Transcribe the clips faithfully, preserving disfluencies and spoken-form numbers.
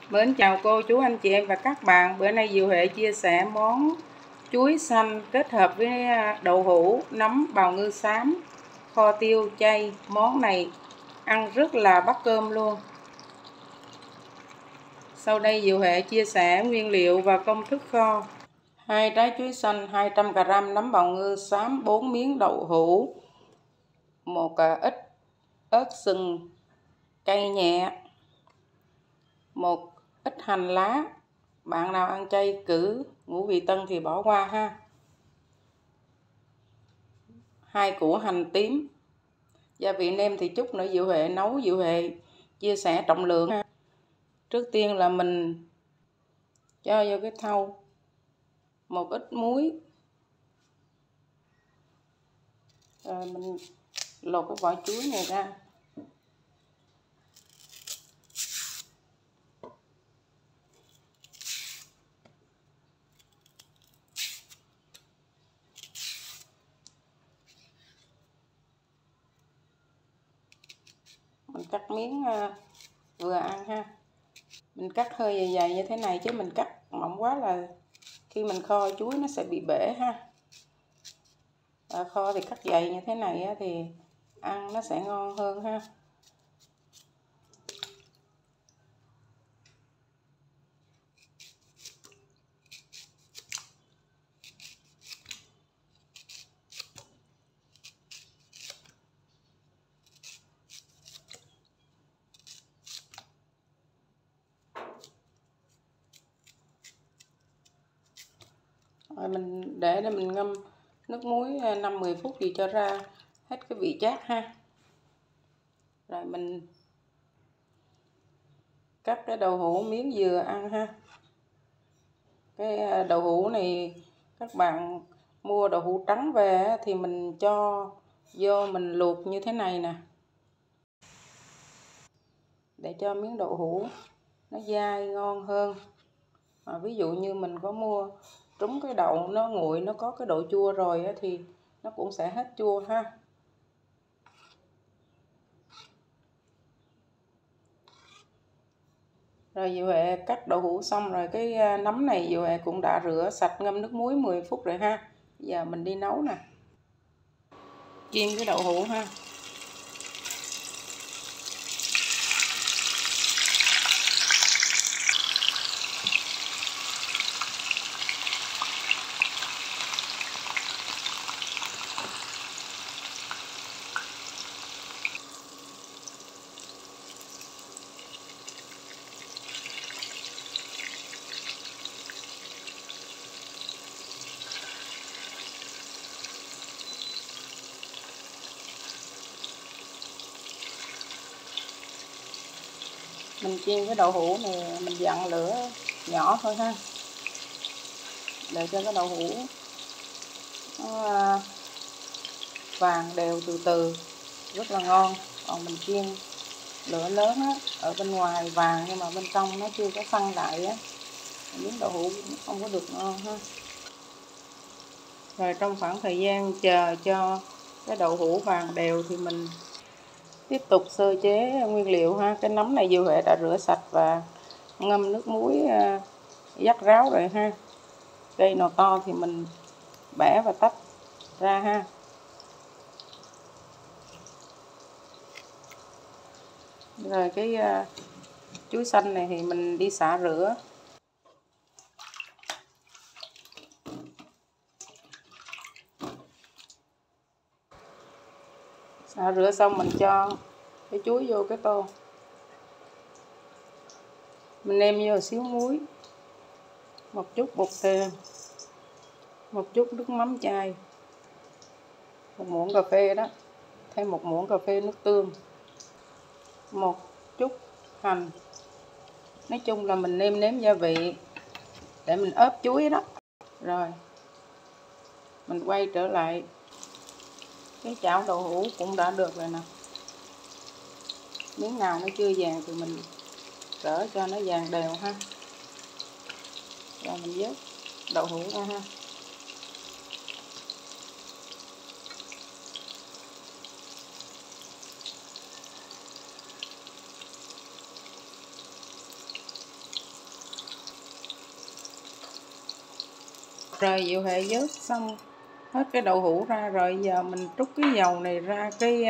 Mến chào cô chú anh chị em và các bạn. Bữa nay Diệu Huệ chia sẻ món chuối xanh kết hợp với đậu hũ, nấm, bào ngư xám, kho tiêu chay. Món này ăn rất là bắt cơm luôn. Sau đây Diệu Huệ chia sẻ nguyên liệu và công thức kho. Hai trái chuối xanh, hai trăm gam nấm bào ngư xám, bốn miếng đậu hũ, một ít ớt sừng cay nhẹ, một ít hành lá. Bạn nào ăn chay cử ngũ vị tân thì bỏ qua ha. Hai củ hành tím. Gia vị nêm thì chút nữa Diệu Huệ nấu, Diệu Huệ chia sẻ trọng lượng ha. Trước tiên là mình cho vô cái thau một ít muối, rồi mình lột cái vỏ chuối này ra. Mình cắt miếng vừa ăn ha. Mình cắt hơi dày dày như thế này, chứ mình cắt mỏng quá là khi mình kho chuối nó sẽ bị bể ha. Và kho thì cắt dày như thế này thì ăn nó sẽ ngon hơn ha. Rồi mình để để mình ngâm nước muối năm mười phút thì cho ra hết cái vị chát ha. Rồi mình cắt cái đậu hũ miếng vừa ăn ha. Cái đậu hũ này các bạn mua đậu hũ trắng về thì mình cho vô mình luộc như thế này nè, để cho miếng đậu hũ nó dai ngon hơn. À, ví dụ như mình có mua trúng cái đậu nó nguội, nó có cái độ chua rồi thì nó cũng sẽ hết chua ha. Rồi Diệu Huệ cắt đậu hũ xong rồi, cái nấm này Diệu Huệ cũng đã rửa sạch ngâm nước muối mười phút rồi ha. Giờ mình đi nấu nè. Chiên cái đậu hũ ha. Mình chiên cái đậu hũ này mình dặn lửa nhỏ thôi ha, để cho cái đậu hũ nó vàng đều từ từ, rất là ngon. Còn mình chiên lửa lớn á, ở bên ngoài vàng nhưng mà bên trong nó chưa có săn lại á, miếng đậu hũ không có được ngon ha. Rồi trong khoảng thời gian chờ cho cái đậu hũ vàng đều thì mình tiếp tục sơ chế nguyên liệu ha. Cái nấm này Diệu Huệ đã rửa sạch và ngâm nước muối vắt ráo rồi ha. Cây nào to thì mình bẻ và tách ra ha. Rồi cái uh, chuối xanh này thì mình đi xả rửa. Xả rửa xong mình cho cái chuối vô cái tô. Mình nêm vô xíu muối, một chút bột thêm, một chút nước mắm chai, một muỗng cà phê đó, thêm một muỗng cà phê nước tương, một chút hành. Nói chung là mình nêm nếm gia vị để mình ướp chuối đó. Rồi mình quay trở lại cái chảo đậu hũ cũng đã được rồi nè. Miếng nào nó chưa vàng thì mình rỡ cho nó vàng đều ha. Rồi mình vớt đậu hũ ra ha. Rồi Diệu Huệ vớt xong hết cái đậu hũ ra rồi, giờ mình trút cái dầu này ra cái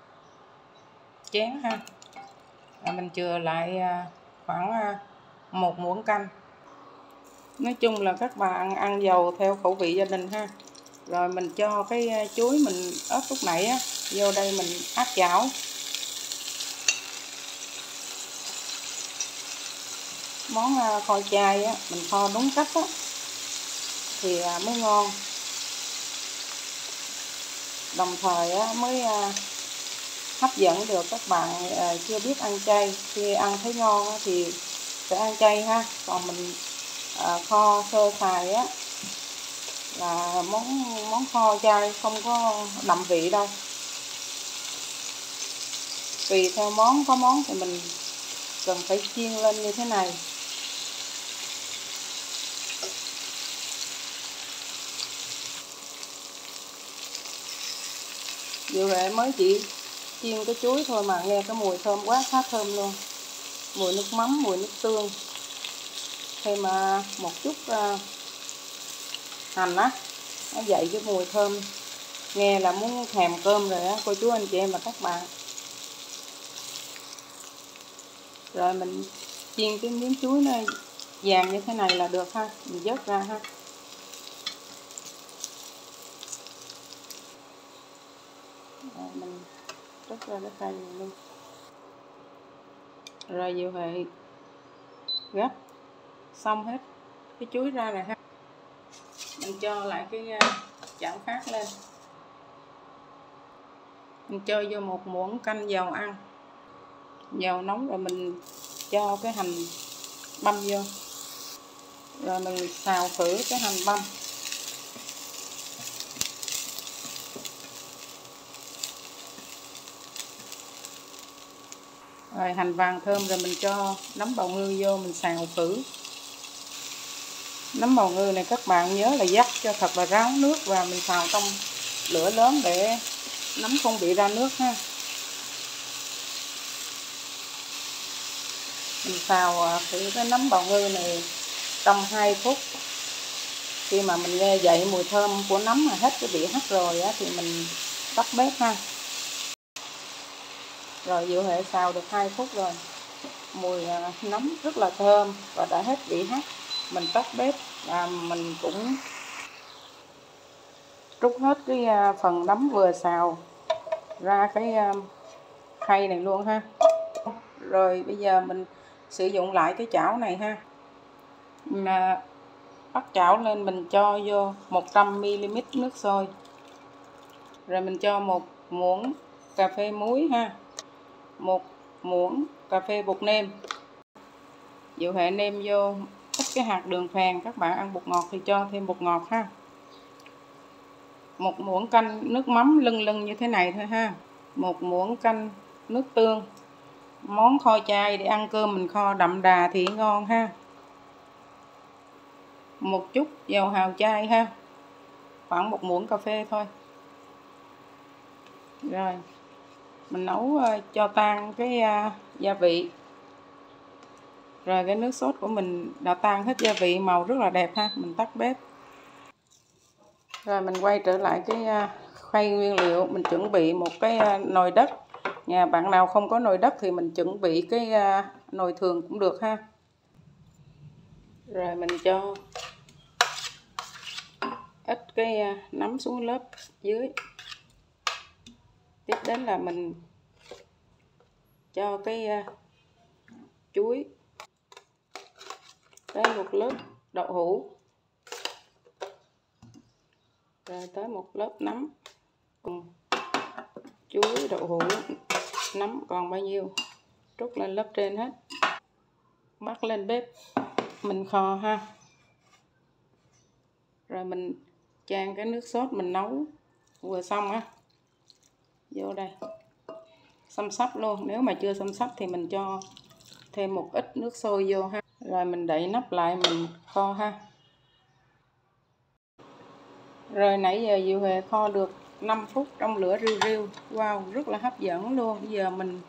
chén ha. Rồi mình chừa lại khoảng một muỗng canh. Nói chung là các bạn ăn dầu theo khẩu vị gia đình ha. Rồi mình cho cái chuối mình ớt lúc nãy á vô đây mình áp chảo. Món kho chai á mình kho đúng cách á thì mới ngon. Đồng thời á mới hấp dẫn được các bạn chưa biết ăn chay. Khi ăn thấy ngon á thì sẽ ăn chay ha. Còn mình à, kho sơ sài á là món món kho chay không có đậm vị đâu. Tùy theo món, có món thì mình cần phải chiên lên như thế này. Diệu Huệ mới chỉ chiên cái chuối thôi mà nghe cái mùi thơm quá, khá thơm luôn. Mùi nước mắm, mùi nước tương. Thêm mà một chút uh, hành á, nó dậy cái mùi thơm. Nghe là muốn thèm cơm rồi á, cô chú anh chị em và các bạn. Rồi mình chiên cái miếng chuối nó vàng như thế này là được ha. Mình vớt ra ha. Rồi mình rút ra cái khay này luôn. Rồi Diệu Huệ gấp xong hết cái chuối ra rồi ha. Mình cho lại cái chảo khác lên. Mình cho vô một muỗng canh dầu ăn. Dầu nóng rồi mình cho cái hành băm vô. Rồi mình xào thử cái hành băm. Rồi hành vàng thơm rồi mình cho nấm bào ngư vô mình xào thử. Nấm bào ngư này các bạn nhớ là vắt cho thật là ráo nước và mình xào trong lửa lớn để nấm không bị ra nước ha. Mình xào thử cái nấm bào ngư này trong hai phút. Khi mà mình nghe dậy mùi thơm của nấm mà hết cái vị hắc rồi á, thì mình tắt bếp ha. Rồi Diệu Huệ xào được hai phút rồi. Mùi nấm rất là thơm và đã hết vị hắc. Mình tắt bếp và mình cũng trút hết cái phần nấm vừa xào ra cái khay này luôn ha. Rồi bây giờ mình sử dụng lại cái chảo này ha. Mình bắt chảo lên mình cho vô một trăm mi li lít nước sôi. Rồi mình cho một muỗng cà phê muối ha. Một muỗng cà phê bột nêm. Diệu Huệ nêm vô ít cái hạt đường phèn, các bạn ăn bột ngọt thì cho thêm bột ngọt ha. Một muỗng canh nước mắm lưng lưng như thế này thôi ha. Một muỗng canh nước tương. Món kho chay để ăn cơm mình kho đậm đà thì ngon ha. Một chút dầu hào chay ha. Khoảng một muỗng cà phê thôi. Rồi mình nấu cho tan cái gia vị. Rồi cái nước sốt của mình đã tan hết gia vị, màu rất là đẹp ha. Mình tắt bếp. Rồi mình quay trở lại cái khay nguyên liệu. Mình chuẩn bị một cái nồi đất. Nhà bạn nào không có nồi đất thì mình chuẩn bị cái nồi thường cũng được ha. Rồi mình cho ít cái nấm xuống lớp dưới. Tiếp đến là mình cho cái chuối. Tới một lớp đậu hũ. Rồi tới một lớp nấm. Cùng chuối, đậu hũ, nấm còn bao nhiêu trút lên lớp trên hết. Bắt lên bếp mình kho ha. Rồi mình chan cái nước sốt mình nấu vừa xong á vô đây, xăm sắp luôn. Nếu mà chưa xăm sắp thì mình cho thêm một ít nước sôi vô ha. Rồi mình đậy nắp lại mình kho ha. Rồi nãy giờ Diệu Huệ kho được năm phút trong lửa riu riu. Wow, rất là hấp dẫn luôn. Bây giờ mình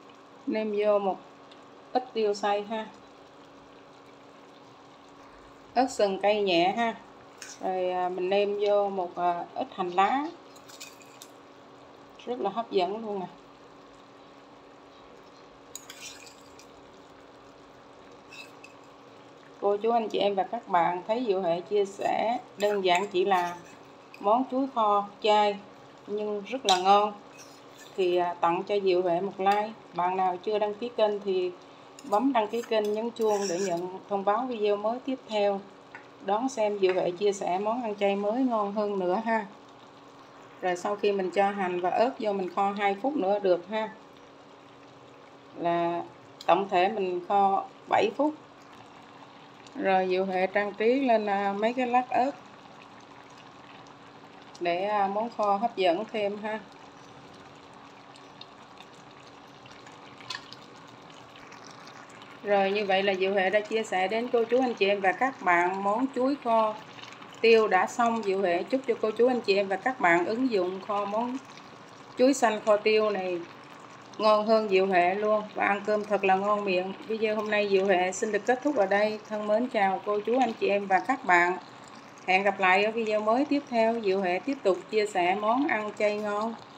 nêm vô một ít tiêu xay ha. ớt sừng cay nhẹ ha. Rồi mình nêm vô một ít hành lá, rất là hấp dẫn luôn nè. Cô chú anh chị em và các bạn thấy Diệu Huệ chia sẻ đơn giản chỉ là món chuối kho chay nhưng rất là ngon thì tặng cho Diệu Huệ một like. Bạn nào chưa đăng ký kênh thì bấm đăng ký kênh, nhấn chuông để nhận thông báo video mới tiếp theo. Đón xem Diệu Huệ chia sẻ món ăn chay mới ngon hơn nữa ha. Rồi sau khi mình cho hành và ớt vô mình kho hai phút nữa được ha. Là tổng thể mình kho bảy phút. Rồi Diệu Huệ trang trí lên mấy cái lát ớt để món kho hấp dẫn thêm ha. Rồi như vậy là Diệu Huệ đã chia sẻ đến cô chú anh chị em và các bạn món chuối kho tiêu đã xong. Diệu Huệ chúc cho cô chú anh chị em và các bạn ứng dụng kho món chuối xanh kho tiêu này ngon hơn Diệu Huệ luôn và ăn cơm thật là ngon miệng. Video hôm nay Diệu Huệ xin được kết thúc ở đây. Thân mến chào cô chú anh chị em và các bạn. Hẹn gặp lại ở video mới tiếp theo. Diệu Huệ tiếp tục chia sẻ món ăn chay ngon.